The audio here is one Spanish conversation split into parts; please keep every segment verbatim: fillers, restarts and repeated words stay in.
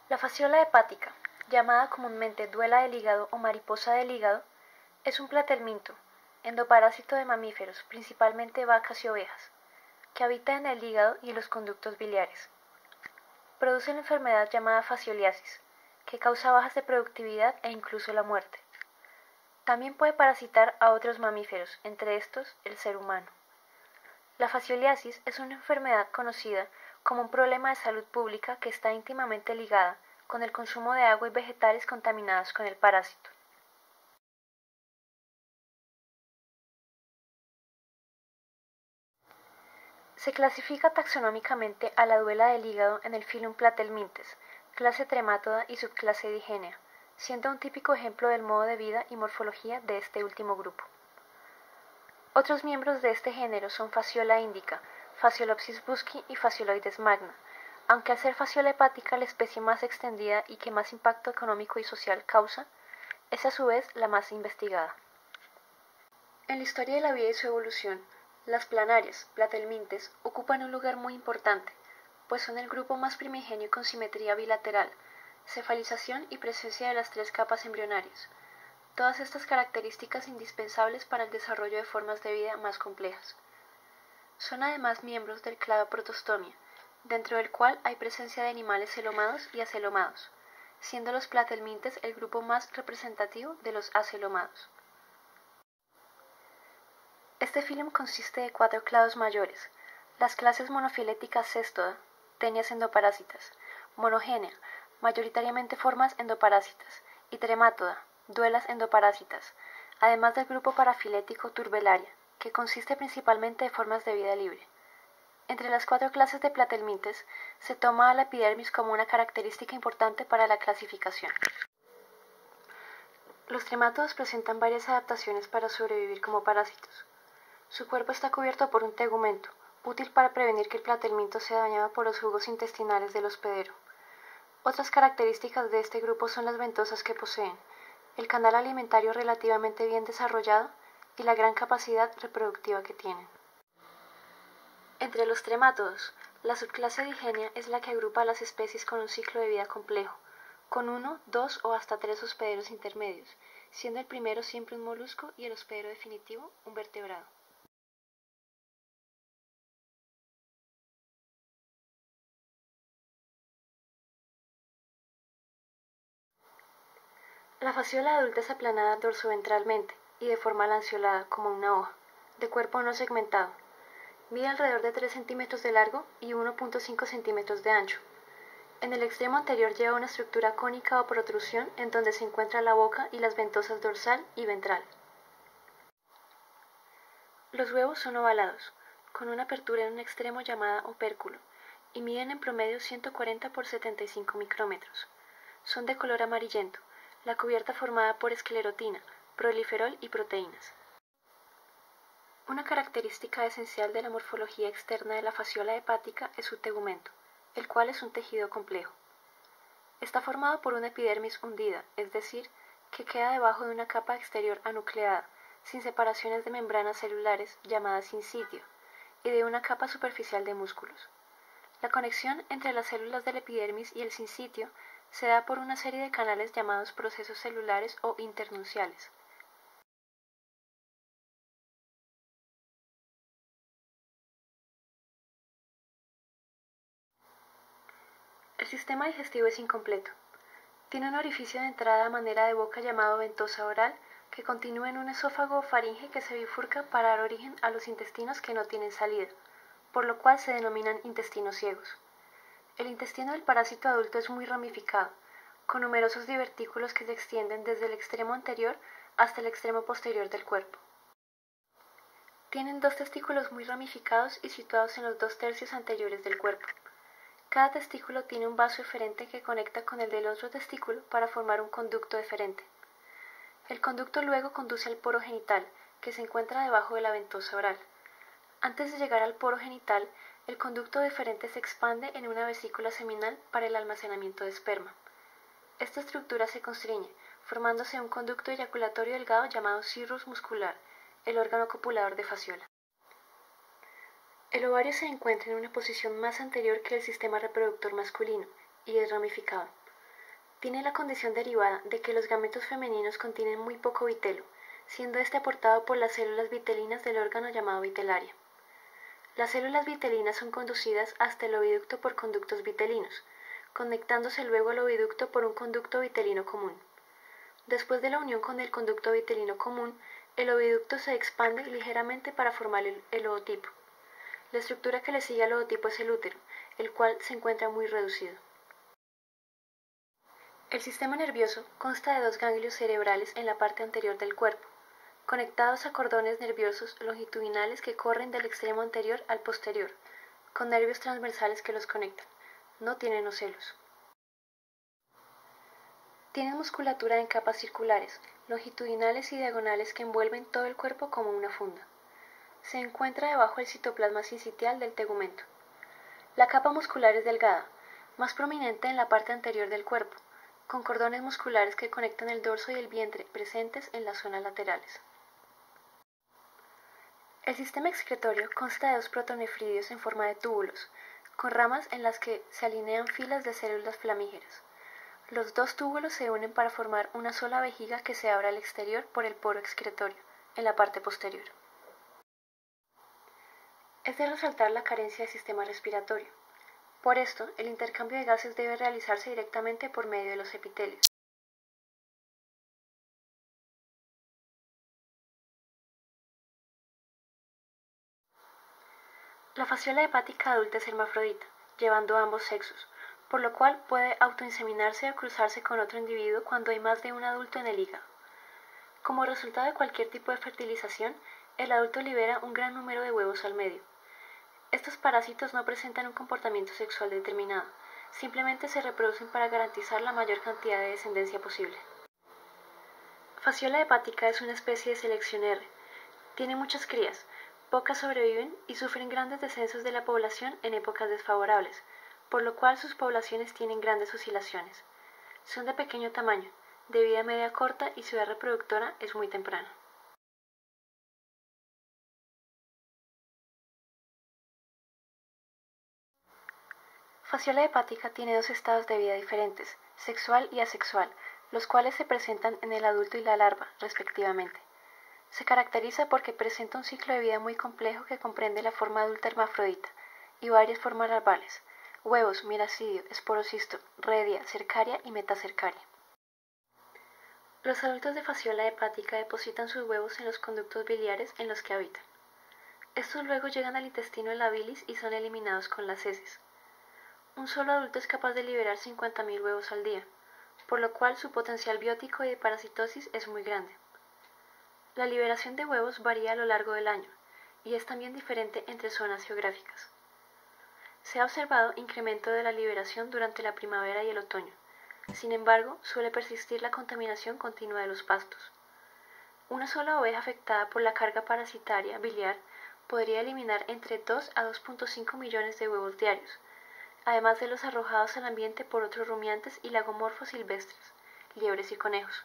La fasciola hepática, llamada comúnmente duela del hígado o mariposa del hígado, es un platelminto, endoparásito de mamíferos, principalmente vacas y ovejas, que habita en el hígado y los conductos biliares. Produce una enfermedad llamada fascioliasis, que causa bajas de productividad e incluso la muerte. También puede parasitar a otros mamíferos, entre estos el ser humano. La fascioliasis es una enfermedad conocida como un problema de salud pública que está íntimamente ligada con el consumo de agua y vegetales contaminados con el parásito. Se clasifica taxonómicamente a la duela del hígado en el filum Platelmintes, clase Tremátoda y subclase Digenia, siendo un típico ejemplo del modo de vida y morfología de este último grupo. Otros miembros de este género son Fasciola indica, Fasciolopsis buschi y Fascioloides magna, aunque al ser fasciola hepática la especie más extendida y que más impacto económico y social causa, es a su vez la más investigada. En la historia de la vida y su evolución, las planarias, platelmintes, ocupan un lugar muy importante, pues son el grupo más primigenio con simetría bilateral, cefalización y presencia de las tres capas embrionarias. Todas estas características indispensables para el desarrollo de formas de vida más complejas. Son además miembros del clado Protostomia, dentro del cual hay presencia de animales celomados y acelomados, siendo los platelmintes el grupo más representativo de los acelomados. Este filum consiste de cuatro clados mayores, las clases monofiléticas Cestoda, tenias endoparásitas, monogénea, mayoritariamente formas endoparásitas, y tremátoda, duelas endoparásitas, además del grupo parafilético Turbellaria, que consiste principalmente de formas de vida libre. Entre las cuatro clases de platelmintes se toma a la epidermis como una característica importante para la clasificación. Los tremátodos presentan varias adaptaciones para sobrevivir como parásitos. Su cuerpo está cubierto por un tegumento, útil para prevenir que el platelminto sea dañado por los jugos intestinales del hospedero. Otras características de este grupo son las ventosas que poseen, el canal alimentario relativamente bien desarrollado y la gran capacidad reproductiva que tienen. Entre los tremátodos, la subclase Digenia es la que agrupa a las especies con un ciclo de vida complejo, con uno, dos o hasta tres hospederos intermedios, siendo el primero siempre un molusco y el hospedero definitivo un vertebrado. La fasciola adulta es aplanada dorsoventralmente y de forma lanceolada como una hoja, de cuerpo no segmentado. Mide alrededor de tres centímetros de largo y uno punto cinco centímetros de ancho. En el extremo anterior lleva una estructura cónica o protrusión en donde se encuentra la boca y las ventosas dorsal y ventral. Los huevos son ovalados, con una apertura en un extremo llamada opérculo, y miden en promedio ciento cuarenta por setenta y cinco micrómetros. Son de color amarillento, la cubierta formada por esclerotina, proliferol y proteínas. Una característica esencial de la morfología externa de la fasciola hepática es su tegumento, el cual es un tejido complejo. Está formado por una epidermis hundida, es decir, que queda debajo de una capa exterior anucleada, sin separaciones de membranas celulares llamadas sincitio, y de una capa superficial de músculos. La conexión entre las células del epidermis y el sincitio se da por una serie de canales llamados procesos celulares o internunciales. El sistema digestivo es incompleto. Tiene un orificio de entrada a manera de boca llamado ventosa oral que continúa en un esófago o faringe que se bifurca para dar origen a los intestinos que no tienen salida, por lo cual se denominan intestinos ciegos. El intestino del parásito adulto es muy ramificado, con numerosos divertículos que se extienden desde el extremo anterior hasta el extremo posterior del cuerpo. Tienen dos testículos muy ramificados y situados en los dos tercios anteriores del cuerpo. Cada testículo tiene un vaso eferente que conecta con el del otro testículo para formar un conducto eferente. El conducto luego conduce al poro genital, que se encuentra debajo de la ventosa oral. Antes de llegar al poro genital, el conducto deferente se expande en una vesícula seminal para el almacenamiento de esperma. Esta estructura se constriñe, formándose un conducto eyaculatorio delgado llamado cirrus muscular, el órgano copulador de fasciola. El ovario se encuentra en una posición más anterior que el sistema reproductor masculino y es ramificado. Tiene la condición derivada de que los gametos femeninos contienen muy poco vitelo, siendo este aportado por las células vitelinas del órgano llamado vitelaria. Las células vitelinas son conducidas hasta el oviducto por conductos vitelinos, conectándose luego al oviducto por un conducto vitelino común. Después de la unión con el conducto vitelino común, el oviducto se expande ligeramente para formar el, el ootipo. La estructura que le sigue al ootipo es el útero, el cual se encuentra muy reducido. El sistema nervioso consta de dos ganglios cerebrales en la parte anterior del cuerpo, conectados a cordones nerviosos longitudinales que corren del extremo anterior al posterior, con nervios transversales que los conectan. No tienen ocelos. Tienen musculatura en capas circulares, longitudinales y diagonales que envuelven todo el cuerpo como una funda. Se encuentra debajo del citoplasma sincitial del tegumento. La capa muscular es delgada, más prominente en la parte anterior del cuerpo, con cordones musculares que conectan el dorso y el vientre presentes en las zonas laterales. El sistema excretorio consta de dos protonefridios en forma de túbulos, con ramas en las que se alinean filas de células flamígeras. Los dos túbulos se unen para formar una sola vejiga que se abre al exterior por el poro excretorio, en la parte posterior. Es de resaltar la carencia de sistema respiratorio. Por esto, el intercambio de gases debe realizarse directamente por medio de los epitelios. La fasciola hepática adulta es hermafrodita, llevando ambos sexos, por lo cual puede autoinseminarse o cruzarse con otro individuo cuando hay más de un adulto en el hígado. Como resultado de cualquier tipo de fertilización, el adulto libera un gran número de huevos al medio. Estos parásitos no presentan un comportamiento sexual determinado, simplemente se reproducen para garantizar la mayor cantidad de descendencia posible. Fasciola hepática es una especie de selección R. Tiene muchas crías, pocas sobreviven y sufren grandes descensos de la población en épocas desfavorables, por lo cual sus poblaciones tienen grandes oscilaciones. Son de pequeño tamaño, de vida media corta y su edad reproductora es muy temprana. Fasciola hepática tiene dos estados de vida diferentes, sexual y asexual, los cuales se presentan en el adulto y la larva, respectivamente. Se caracteriza porque presenta un ciclo de vida muy complejo que comprende la forma adulta hermafrodita y varias formas larvales, huevos, miracidio, esporocisto, redia, cercaria y metacercaria. Los adultos de fasciola hepática depositan sus huevos en los conductos biliares en los que habitan. Estos luego llegan al intestino de la bilis y son eliminados con las heces. Un solo adulto es capaz de liberar cincuenta mil huevos al día, por lo cual su potencial biótico y de parasitosis es muy grande. La liberación de huevos varía a lo largo del año y es también diferente entre zonas geográficas. Se ha observado incremento de la liberación durante la primavera y el otoño. Sin embargo, suele persistir la contaminación continua de los pastos. Una sola oveja afectada por la carga parasitaria biliar podría eliminar entre dos a dos punto cinco millones de huevos diarios, además de los arrojados al ambiente por otros rumiantes y lagomorfos silvestres, liebres y conejos.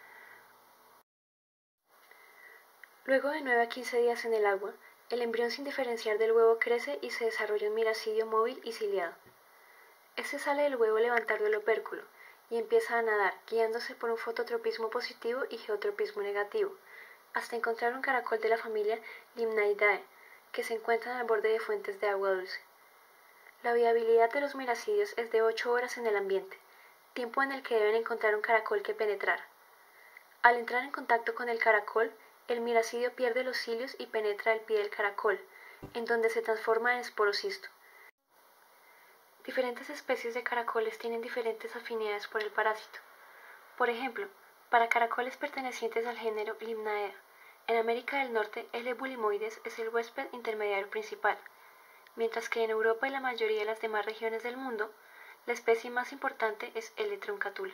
Luego de nueve a quince días en el agua, el embrión sin diferenciar del huevo crece y se desarrolla un miracidio móvil y ciliado. Este sale del huevo levantando el opérculo y empieza a nadar, guiándose por un fototropismo positivo y geotropismo negativo, hasta encontrar un caracol de la familia Limnaeidae, que se encuentran al borde de fuentes de agua dulce. La viabilidad de los miracidios es de ocho horas en el ambiente, tiempo en el que deben encontrar un caracol que penetrar. Al entrar en contacto con el caracol, el miracidio pierde los cilios y penetra el pie del caracol, en donde se transforma en esporocisto. Diferentes especies de caracoles tienen diferentes afinidades por el parásito. Por ejemplo, para caracoles pertenecientes al género Limnaea, en América del Norte L. bulimoides es el huésped intermediario principal, mientras que en Europa y la mayoría de las demás regiones del mundo, la especie más importante es L. truncatula.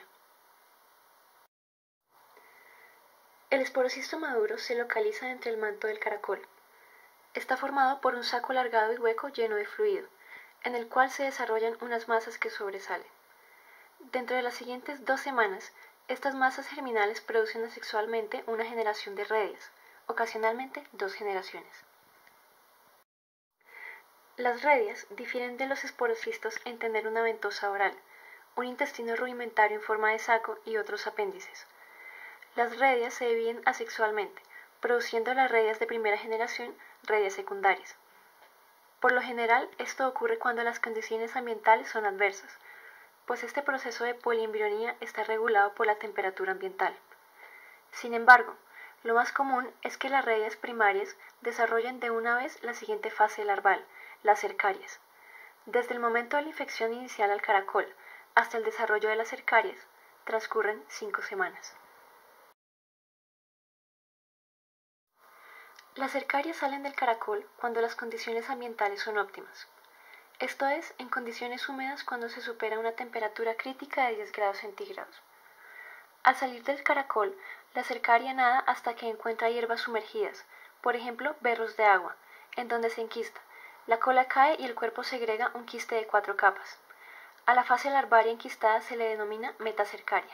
El esporocisto maduro se localiza entre el manto del caracol. Está formado por un saco alargado y hueco lleno de fluido, en el cual se desarrollan unas masas que sobresalen. Dentro de las siguientes dos semanas, estas masas germinales producen asexualmente una generación de redias, ocasionalmente dos generaciones. Las redias difieren de los esporocistos en tener una ventosa oral, un intestino rudimentario en forma de saco y otros apéndices. Las redias se dividen asexualmente, produciendo las redias de primera generación, redias secundarias. Por lo general, esto ocurre cuando las condiciones ambientales son adversas, pues este proceso de poliembrionía está regulado por la temperatura ambiental. Sin embargo, lo más común es que las redias primarias desarrollen de una vez la siguiente fase larval, las cercarias. Desde el momento de la infección inicial al caracol hasta el desarrollo de las cercarias, transcurren cinco semanas. Las cercarias salen del caracol cuando las condiciones ambientales son óptimas. Esto es, en condiciones húmedas cuando se supera una temperatura crítica de diez grados centígrados. Al salir del caracol, la cercaria nada hasta que encuentra hierbas sumergidas, por ejemplo, berros de agua, en donde se enquista. La cola cae y el cuerpo segrega un quiste de cuatro capas. A la fase larvaria enquistada se le denomina metacercaria.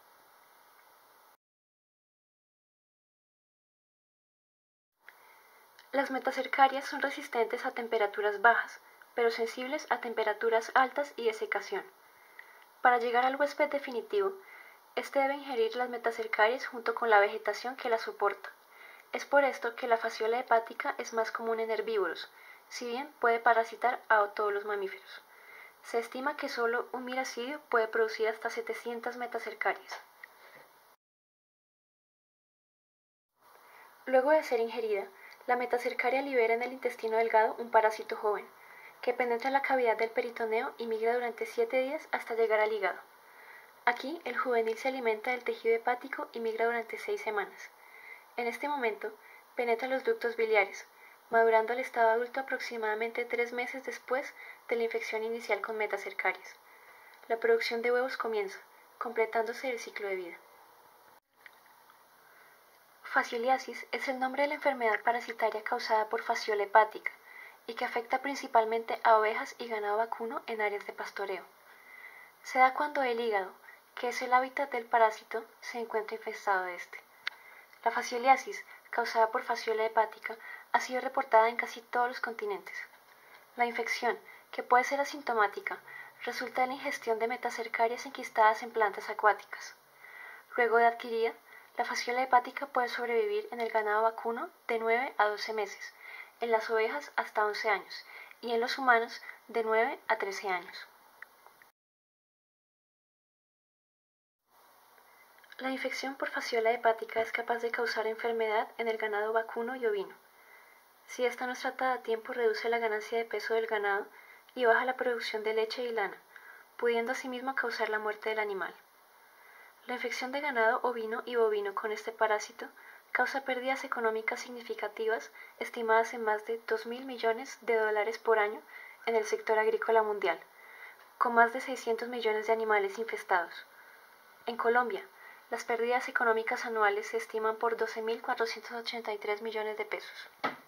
Las metacercarias son resistentes a temperaturas bajas, pero sensibles a temperaturas altas y desecación. Para llegar al huésped definitivo, este debe ingerir las metacercarias junto con la vegetación que las soporta. Es por esto que la fasciola hepática es más común en herbívoros, si bien puede parasitar a todos los mamíferos. Se estima que solo un miracidio puede producir hasta setecientas metacercarias. Luego de ser ingerida, la metacercaria libera en el intestino delgado un parásito joven, que penetra la cavidad del peritoneo y migra durante siete días hasta llegar al hígado. Aquí, el juvenil se alimenta del tejido hepático y migra durante seis semanas. En este momento, penetra los ductos biliares, madurando al estado adulto aproximadamente tres meses después de la infección inicial con metacercarias. La producción de huevos comienza, completándose el ciclo de vida. Fascioliasis es el nombre de la enfermedad parasitaria causada por fasciola hepática y que afecta principalmente a ovejas y ganado vacuno en áreas de pastoreo. Se da cuando el hígado, que es el hábitat del parásito, se encuentra infestado de este. La fascioliasis, causada por fasciola hepática, ha sido reportada en casi todos los continentes. La infección, que puede ser asintomática, resulta de la ingestión de metacercarias enquistadas en plantas acuáticas. Luego de adquirida, la fasciola hepática puede sobrevivir en el ganado vacuno de nueve a doce meses, en las ovejas hasta once años y en los humanos de nueve a trece años. La infección por fasciola hepática es capaz de causar enfermedad en el ganado vacuno y ovino. Si esta no es tratada a tiempo, reduce la ganancia de peso del ganado y baja la producción de leche y lana, pudiendo asimismo causar la muerte del animal. La infección de ganado ovino y bovino con este parásito causa pérdidas económicas significativas estimadas en más de dos mil millones de dólares por año en el sector agrícola mundial, con más de seiscientos millones de animales infestados. En Colombia, las pérdidas económicas anuales se estiman por doce mil cuatrocientos ochenta y tres millones de pesos.